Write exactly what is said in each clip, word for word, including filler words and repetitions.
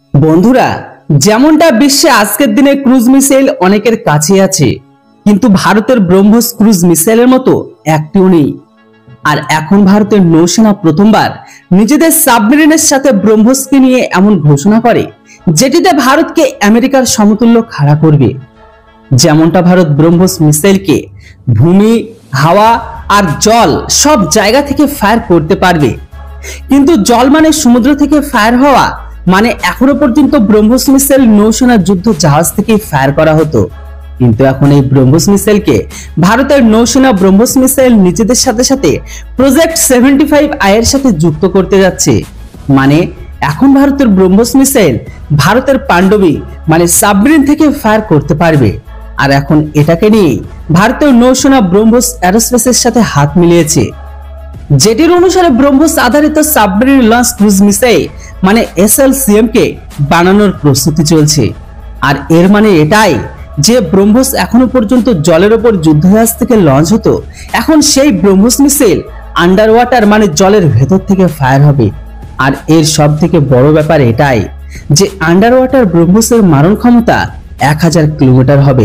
বন্ধুরা, যেমনটা বিশ্বে আজকের দিনে ক্রুজ মিসাইল অনেকের কাছে আছে, কিন্তু ভারতের ব্রহ্মোস ক্রুজ মিসাইলের মতো একটিও নেই। আর এখন ভারতের নৌসেনা প্রথমবার নিজেদের সাবমেরিনের সাথে ব্রহ্মোসকে নিয়ে এমন ঘোষণা করে যেটিতে ভারতকে আমেরিকার সমতুল্য খাড়া করবে। যেমনটা ভারত ব্রহ্মোস মিসাইলকে ভূমি, হাওয়া আর জল সব জায়গা থেকে ফায়ার করতে পারবে। কিন্তু জল মানে সমুদ্র থেকে ফায়ার হওয়া, মানে এখনো পর্যন্ত ব্রহ্মোস মিসাইল নৌসেনা যুদ্ধ জাহাজ থেকে ফায়ার করা হতো। কিন্তু এখন এই ব্রহ্মোস মিসাইলকে ভারতের নৌসেনা ব্রহ্মোস মিসাইল নিজেদের সাথে সাথে প্রজেক্ট সেভেন্টি ফাইভ আই এর সাথে যুক্ত করতে যাচ্ছে। মানে এখন ভারতের ব্রহ্মোস মিসাইল ভারতের পাণ্ডবী মানে সাবমেরিন থেকে ফায়ার করতে পারবে। আর এখন এটাকে নিয়ে ভারতের নৌসেনা ব্রহ্মোস এরোস্পেসের সাথে হাত মিলিয়েছে, যেটির অনুসারে ব্রহ্মোস আধারিত সাবমেরিন লঞ্চ ক্রুজ মিসাইল মানে এস এল সি এম কে বানানোর প্রস্তুতি চলছে। আর এর মানে এটাই যে ব্রহ্মোস এখনো পর্যন্ত জলের ওপর যুদ্ধজাহাজ থেকে লঞ্চ হতো, এখন সেই ব্রহ্মোস মিসাইল আন্ডার ওয়াটার মানে জলের ভেতর থেকে ফায়ার হবে। আর এর সব থেকে বড় ব্যাপার এটাই যে আন্ডার ওয়াটার ব্রহ্মোসের মারণ ক্ষমতা এক হাজার কিলোমিটার হবে।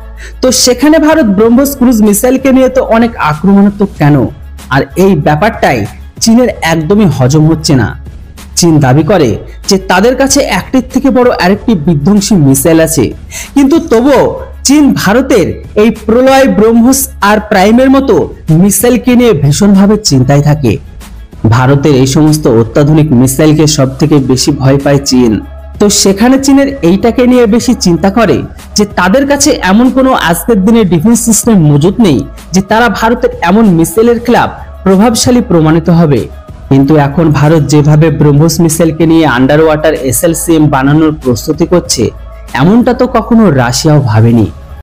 তো সেখানে ভারত ব্রহ্মোস ক্রুজ মিসাইলকে নিয়ে তো অনেক আক্রমণাত্মক কেন? আর এই ব্যাপারটাই চীনের একদমই হজম হচ্ছে না। চীন দাবি করে যে তাদের কাছে একটির থেকে বড় আরেকটি বিধ্বংসী মিসাইল আছে, কিন্তু তবুও চীন ভারতের এই প্রলয়, ব্রহ্মোস আর প্রাইমের মতো মিসাইলকে নিয়ে ভীষণভাবে চিন্তায় থাকে। ভারতের এই সমস্ত অত্যাধুনিক মিসাইলকে সব থেকে বেশি ভয় পায় চীন। তো সেখানে চীনের এইটাকে নিয়ে বেশি চিন্তা করে যে তাদের কাছে এমন কোনো আজকের দিনে ডিফেন্স সিস্টেম মজুদ নেই যে তারা ভারতের এমন মিসাইলের খেলাফ প্রভাবশালী প্রমাণিত হবে। কিন্তু এখন ভারত যেভাবে ব্রহ্মোস মিসাইলকে নিয়ে underwater S L C M বানানোর প্রস্তুতি করছে, এমনটা তো কখনো রাশিয়াও ভাবেনি।